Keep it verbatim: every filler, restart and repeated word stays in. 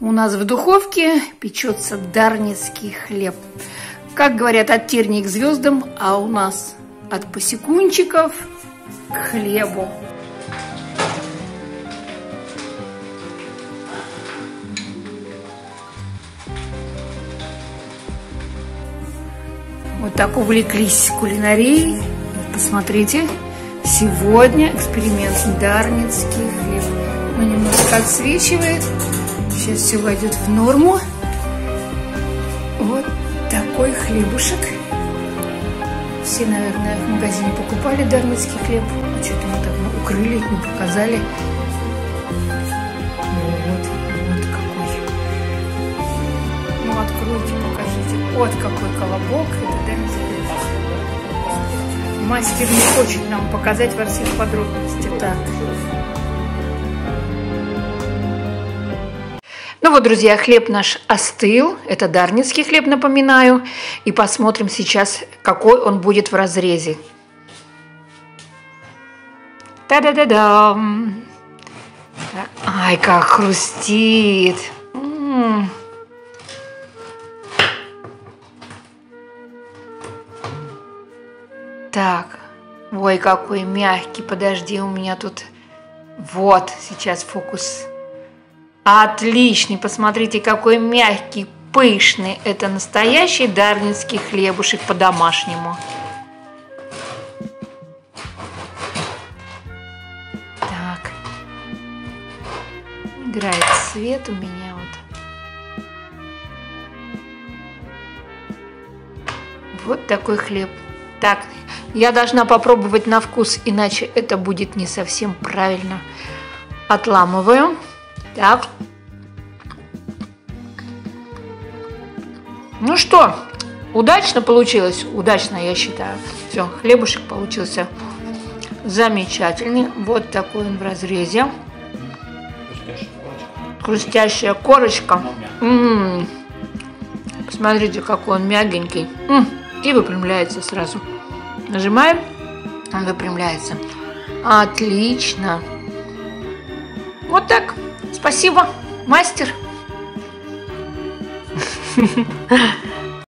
У нас в духовке печется дарницкий хлеб. Как говорят, от тернии к звездам, а у нас от посекунчиков к хлебу. Вот так увлеклись кулинарией. Посмотрите, сегодня эксперимент дарницкий хлеб. Он немножко отсвечивает. Сейчас все войдет в норму. Вот такой хлебушек. Все, наверное, в магазине покупали дарницкий хлеб. А что-то мы так укрыли, не показали. Вот, вот какой. Ну, откройте, покажите. Вот какой колобок. Это дарницкий хлеб. Мастер не хочет нам показать во всех подробностях. Так. Ну вот, друзья, хлеб наш остыл. Это дарницкий хлеб, напоминаю. И посмотрим сейчас, какой он будет в разрезе. Та-да-да-дам! Ай, как хрустит! М-м-м. Так, ой, какой мягкий. Подожди, у меня тут... Вот, сейчас фокус... Отличный, посмотрите, какой мягкий, пышный. Это настоящий дарницкий хлебушек по-домашнему. Так. Играет свет у меня вот. Вот такой хлеб. Так, я должна попробовать на вкус, иначе это будет не совсем правильно. Отламываю. Так. Ну что, удачно получилось? Удачно, я считаю. Все, хлебушек получился замечательный. Вот такой он в разрезе. Хрустящая корочка. М-м-м. Посмотрите, какой он мягенький. М-м. И выпрямляется сразу. Нажимаем, он выпрямляется. Отлично. Вот так. Спасибо, мастер.